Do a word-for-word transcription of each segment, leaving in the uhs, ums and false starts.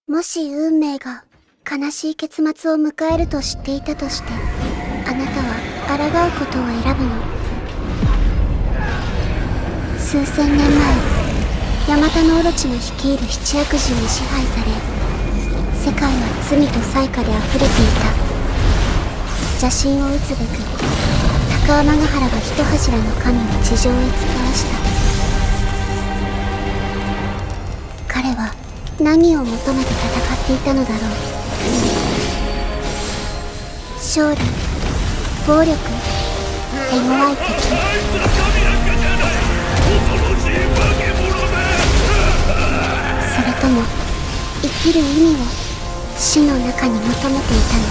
もし運命が悲しい結末を迎えると知っていたとして、あなたは抗うことを選ぶの。数千年前、ヤマタノオロチの率いる七悪人に支配され、世界は罪と災禍で溢れていた。邪神を討つべく高天ヶ原が一柱の神を地上へ使わした。彼は何を求めて戦っていたのだろう。勝利、暴力、手強い敵。それとも生きる意味を死の中に求めていたの。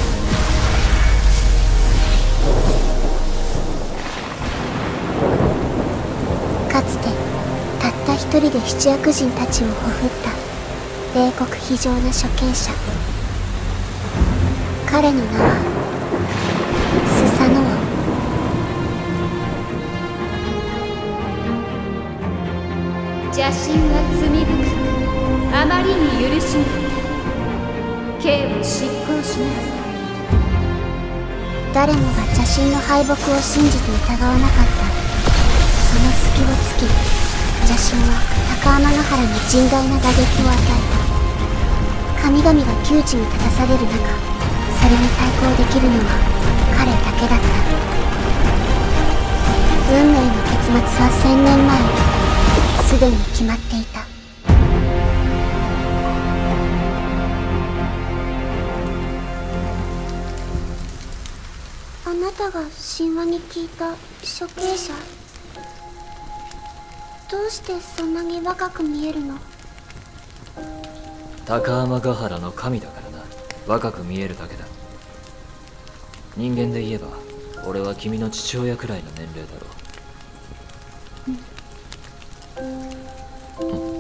かつてたった一人で七悪人たちをほふった冷酷非情な処刑者。彼の名はスサノオ。 邪神は罪深くあまりに許し難く、刑を執行しなさい。 誰もが邪神の敗北を信じて疑わなかった。その隙を突き、邪神は高天ヶ原に甚大な打撃を与えた。神々が窮地に立たされる中、それに対抗できるのは彼だけだった。運命の結末は千年前、すでに決まっていた。あなたが神話に聞いた処刑者、どうしてそんなに若く見えるの？ 高天ヶ原の神だからな。若く見えるだけだ。人間で言えば俺は君の父親くらいの年齢だろう。うんうん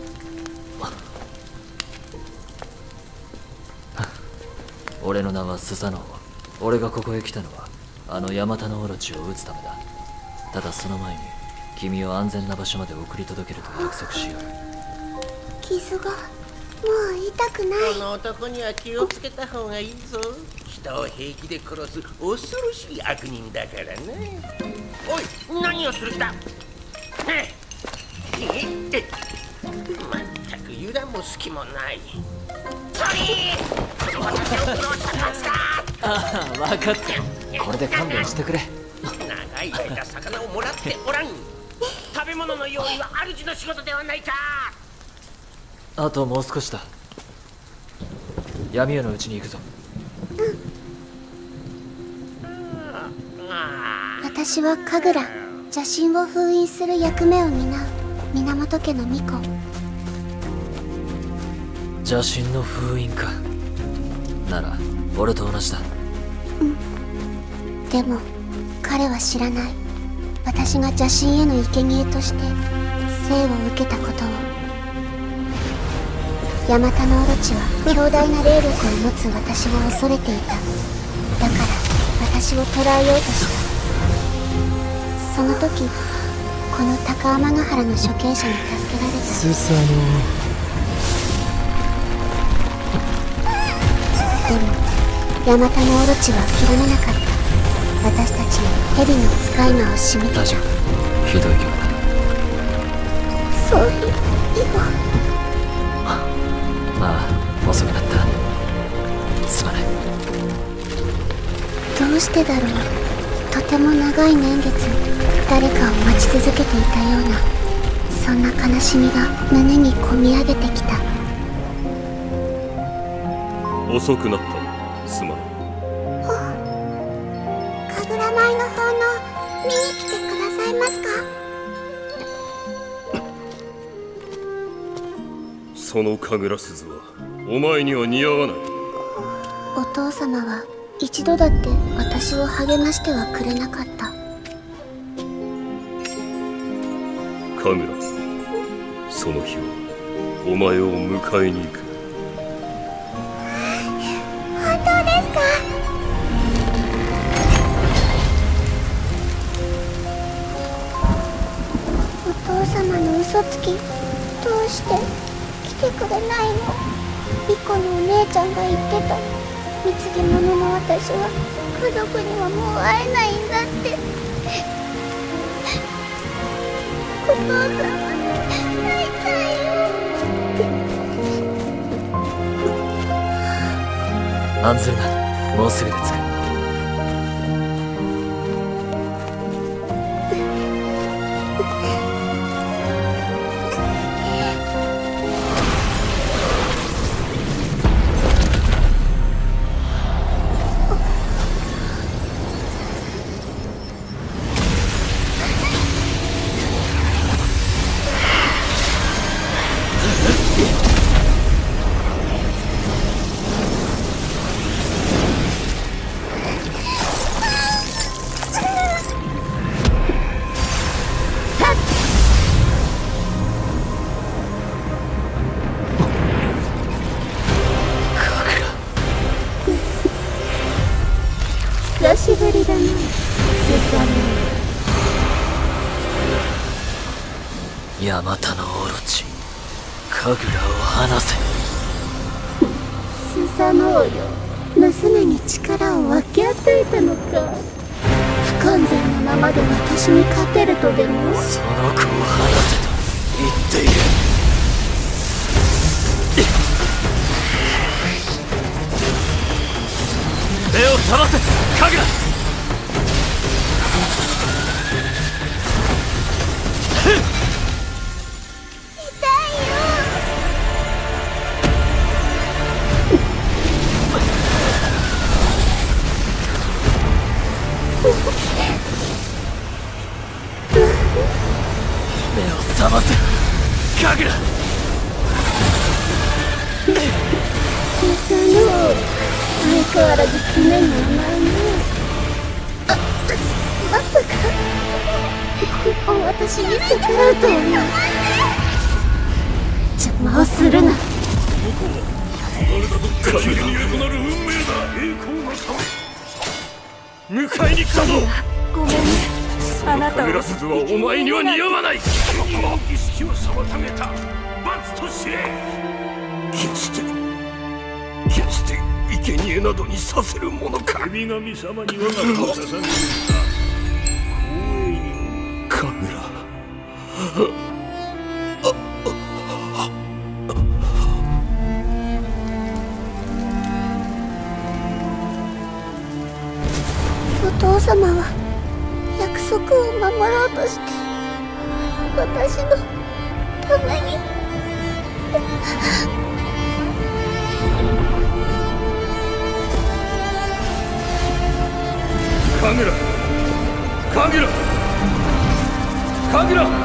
俺の名はスサノオ。俺がここへ来たのはあのヤマタノオロチを撃つためだ。ただその前に君を安全な場所まで送り届けると約束しよう。 傷がもう痛くない。 この男には気をつけた方がいいぞ。人を平気で殺す恐ろしい悪人だからね。おい、何をする気だ。えええまったく油断も隙もない。ソリー、私を殺したんすか。 ああ、分かった。これで勘弁してくれ。 長い間魚をもらっておらん。食べ物の用意は主の仕事ではないか。 あともう少しだ。闇夜のうちに行くぞ。 私は神楽、邪神を封印する役目を担う源家の巫女。 邪神の封印か。なら俺と同じだ。 うんでも彼は知らない。私が邪神への生贄として生を受けたことを。ヤマタノオロチは強大な霊力を持つ私を恐れていた。だから私を捕らえようとした。その時この高天ヶ原の処刑者に助けられた。 スサノでもヤマタノオロチは諦めなかった。私たちに蛇の使い魔を仕向けた。 大丈夫。ひどいけどな。 そういう今まあ遅くなった。すまない。 どうしてだろう。とても長い年月誰かを待ち続けていたような、そんな悲しみが胸にこみ上げてきた。 遅くなったすまない。 神楽舞の奉納見に来てくださいますか？ その神楽鈴はお前には似合わない。 お父様は一度だって私を励ましてはくれなかった。 神楽、その日はお前を迎えに行く。 本当ですか？お父様の嘘つき、どうして来てくれないの？ リコのお姉ちゃんが言ってた。貢ぎ物の私は家族にはもう会えないんだって。お父さん会いたいよ。案ずるな、もうすぐで着く。 久しぶりだな、スサノオ。 ヤマタノオロチ、神楽を離せ。 スサノオよ、娘に力を分け与えたのか。不完全なままで私に勝てるとでも。 その子を離せと言っている。目を覚ませ、神楽。目を覚ませ、神楽。 スサノオ、相変わらず常に甘いね。あ、まさか私に逆らうとはな。邪魔をするな。 神楽になる運命だ。栄光のため迎えに来たぞ。 ごめんね、あなた神楽鈴はお前には似合わない。儀式を妨げた罰と知れ。決して決して生贄などにさせるものか。神々様に我が子を捧げる神楽。 お父様は約束を守ろうとして私のために。 神楽、神楽、神楽。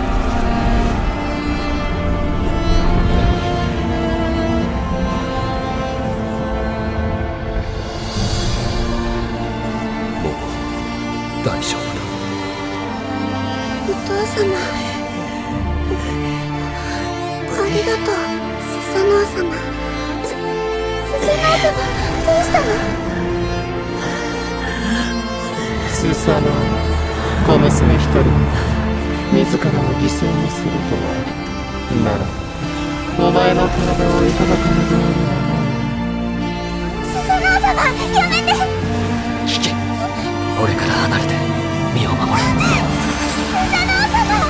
もう大丈夫だ。 お父様、ありがとう、スサノオ様。ススサノオ様、どうしたの？ スサノオ、小娘一人自らを犠牲にするとは。ならお前の体をいただかぬ道理はない。 スサノオ様、やめて。 聞け、俺から離れて身を守れ。 スサノオ様。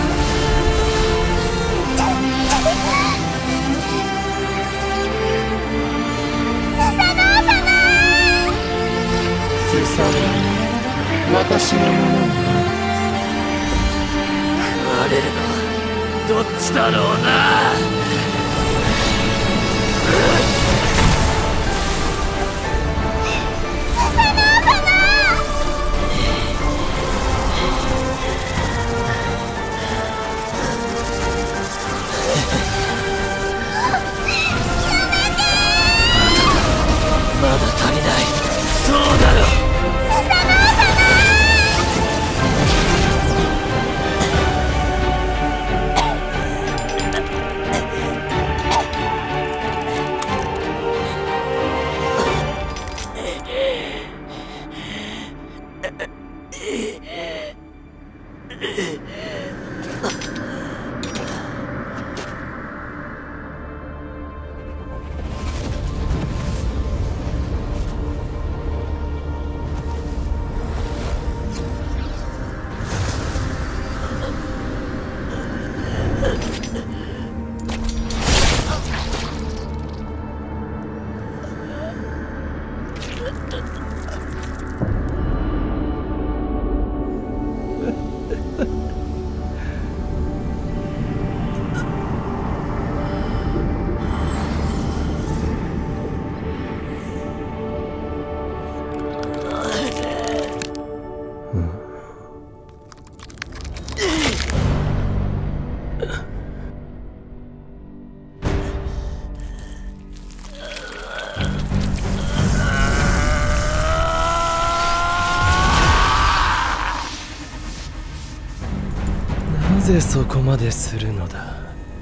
スサノオ様。 スサノオ、私のものに食われるのはどっちだろうな。 スサノオ様。 まだ足りない。そうだろ。 スサノオ様。 ぜそこまでするのだ。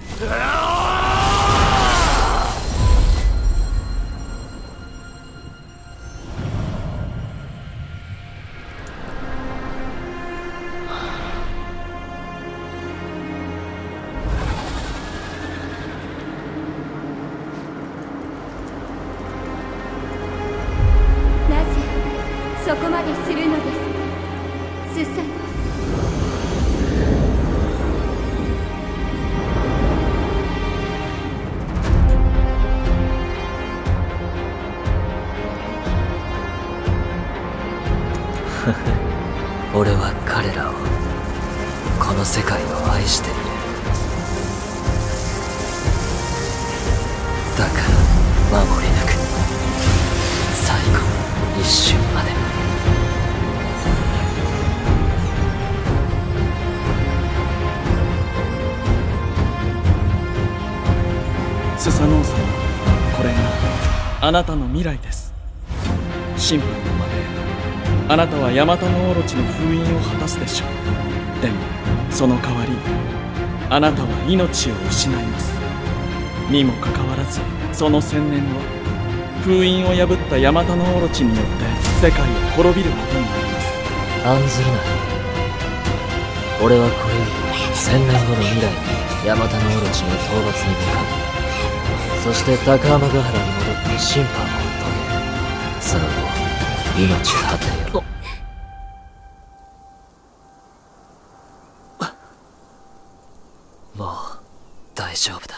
なぜそこまでするのですスサノ。 俺は彼らを、この世界を愛してる。だから守り抜く、最後の一瞬まで。 スサノオ様、これがあなたの未来です。審判の間であなたはヤマタノオロチの封印を果たすでしょう。でもその代わりあなたは命を失います。にもかかわらずその千年後、封印を破ったヤマタノオロチによって世界を滅びることになります。 案ずるな。俺はこれより千年後の未来にヤマタノオロチの討伐に向かう。そして高天ヶ原に戻って審判を遂げる。その後命果てよ。もう大丈夫だ。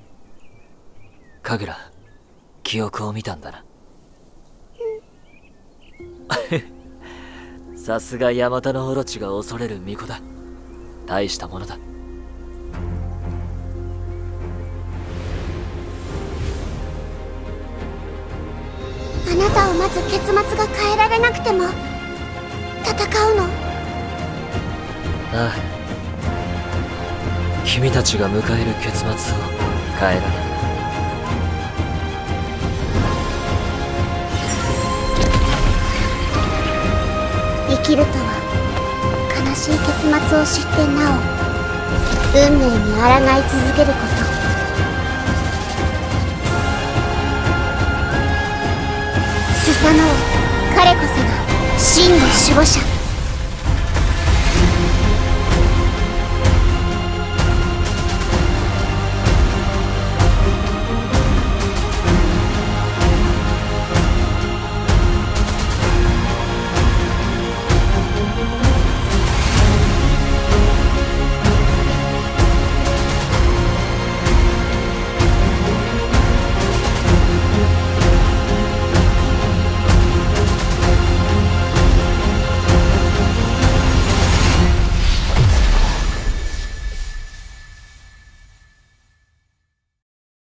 神楽、記憶を見たんだな。さすがヤマタノオロチが恐れる巫女だ。大したものだ。 あなたを待つ結末が変えられなくても戦うの？ ああ、君たちが迎える結末を変えられる。 生きるとは悲しい結末を知ってなお運命に抗い続けること。スサノオ、彼こそが真の守護者。